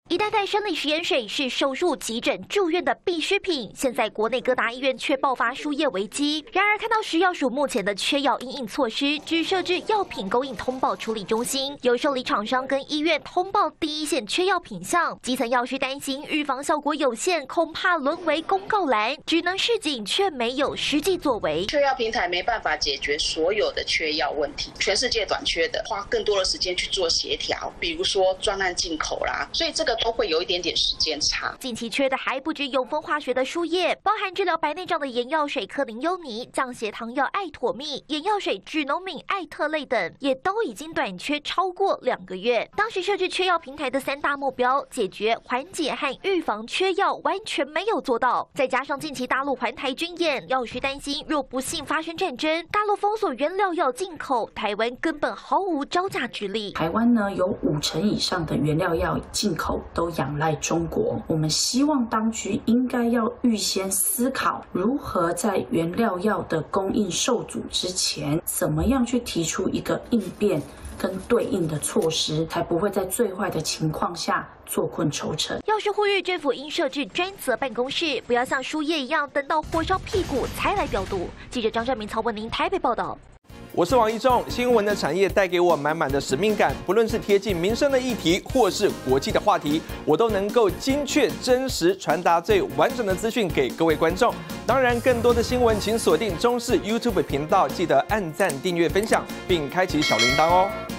一代代生理食盐水是手术、急诊、住院的必需品，现在国内各大医院却爆发输液危机。然而，看到食药署目前的缺药因应措施，只设置药品供应通报处理中心，由受理厂商跟医院通报第一线缺药品项。基层药师担心预防效果有限，恐怕沦为公告栏，只能示警却没有实际作为。 缺药平台没办法解决所有的缺药问题，全世界短缺的，花更多的时间去做协调，比如说专案进口啦，所以这个都会有一点点时间差。 近期缺的还不止永丰化学的输液，包含治疗白内障的眼药水科林优尼、降血糖药艾妥密、眼药水脂农敏艾特类等，也都已经短缺超过2个月。当时设置缺药平台的3大目标，解决、缓解和预防缺药完全没有做到。再加上近期大陆环台军演，药师担心若不幸发生战争，大陆封锁原料药进口，台湾根本毫无招架之力。 台湾呢有50%以上的原料药进口都仰赖中国，我们希望当局应该要预先思考如何在原料药的供应受阻之前，怎么样去提出一个应变跟对应的措施，才不会在最坏的情况下坐困愁城。 药师呼吁政府应设置专责办公室，不要像输液一样等到火烧屁股才来调度。记者张正明、曹文宁台北报道。 我是王一仲，新闻的产业带给我满满的使命感，不论是贴近民生的议题，或是国际的话题，我都能够精确、真实传达最完整的资讯给各位观众。当然，更多的新闻请锁定中视 YouTube 频道，记得按赞、订阅、分享，并开启小铃铛哦。